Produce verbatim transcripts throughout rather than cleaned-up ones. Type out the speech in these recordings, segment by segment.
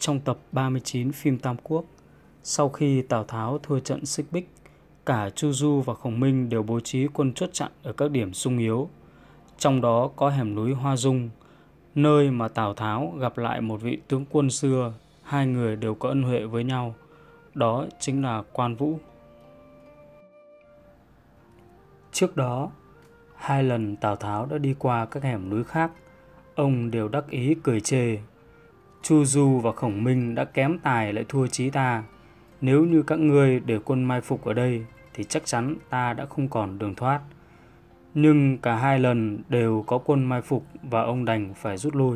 Trong tập ba mươi chín phim Tam Quốc, sau khi Tào Tháo thua trận Xích Bích, cả Chu Du và Khổng Minh đều bố trí quân chốt chặn ở các điểm xung yếu. Trong đó có hẻm núi Hoa Dung, nơi mà Tào Tháo gặp lại một vị tướng quân xưa, hai người đều có ân huệ với nhau, đó chính là Quan Vũ. Trước đó, hai lần Tào Tháo đã đi qua các hẻm núi khác, ông đều đắc ý cười chê: Chu Du và Khổng Minh đã kém tài lại thua chí ta. Nếu như các ngươi để quân mai phục ở đây thì chắc chắn ta đã không còn đường thoát. Nhưng cả hai lần đều có quân mai phục và ông đành phải rút lui.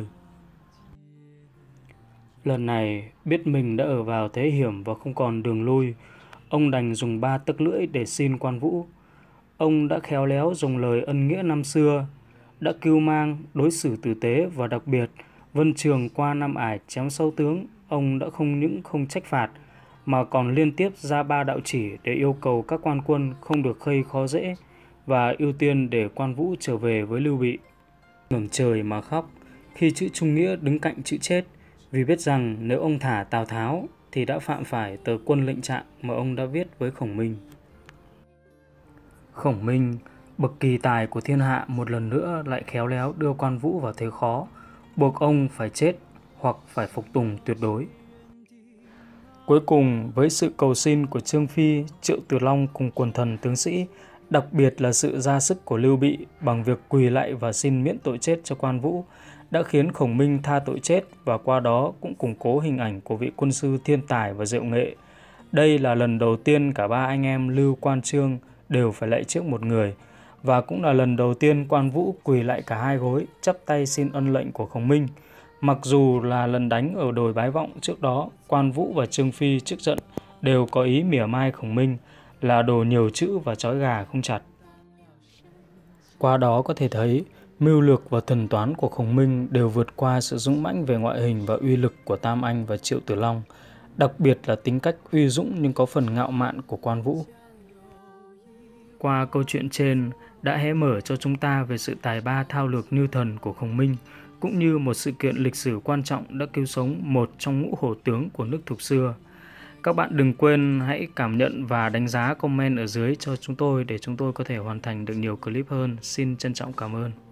Lần này biết mình đã ở vào thế hiểm và không còn đường lui, ông đành dùng ba tấc lưỡi để xin Quan Vũ. Ông đã khéo léo dùng lời ân nghĩa năm xưa, đã cưu mang, đối xử tử tế và đặc biệt vân trường qua Nam Ải chém sâu tướng. Ông đã không những không trách phạt mà còn liên tiếp ra ba đạo chỉ để yêu cầu các quan quân không được gây khó dễ và ưu tiên để Quan Vũ trở về với Lưu Bị. Ngẩng trời mà khóc khi chữ trung nghĩa đứng cạnh chữ chết, vì biết rằng nếu ông thả Tào Tháo thì đã phạm phải tờ quân lệnh trạng mà ông đã viết với Khổng Minh. Khổng Minh, bậc kỳ tài của thiên hạ, một lần nữa lại khéo léo đưa Quan Vũ vào thế khó, buộc ông phải chết hoặc phải phục tùng tuyệt đối. Cuối cùng, với sự cầu xin của Trương Phi, Triệu Tử Long cùng quần thần tướng sĩ, đặc biệt là sự ra sức của Lưu Bị bằng việc quỳ lạy và xin miễn tội chết cho Quan Vũ, đã khiến Khổng Minh tha tội chết và qua đó cũng củng cố hình ảnh của vị quân sư thiên tài và diệu nghệ. Đây là lần đầu tiên cả ba anh em Lưu, Quan, Trương đều phải lạy trước một người, và cũng là lần đầu tiên Quan Vũ quỳ lại cả hai gối, chắp tay xin ân lệnh của Khổng Minh. Mặc dù là lần đánh ở đồi Bái Vọng trước đó, Quan Vũ và Trương Phi trước trận đều có ý mỉa mai Khổng Minh là đồ nhiều chữ và trói gà không chặt. Qua đó có thể thấy, mưu lược và thần toán của Khổng Minh đều vượt qua sự dũng mãnh về ngoại hình và uy lực của Tam Anh và Triệu Tử Long, đặc biệt là tính cách uy dũng nhưng có phần ngạo mạn của Quan Vũ. Qua câu chuyện trên đã hé mở cho chúng ta về sự tài ba thao lược như thần của Khổng Minh, cũng như một sự kiện lịch sử quan trọng đã cứu sống một trong ngũ hổ tướng của nước Thục xưa. Các bạn đừng quên hãy cảm nhận và đánh giá comment ở dưới cho chúng tôi để chúng tôi có thể hoàn thành được nhiều clip hơn. Xin trân trọng cảm ơn.